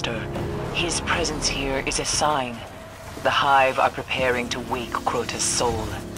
Master. His presence here is a sign. The Hive are preparing to wake Crota's soul.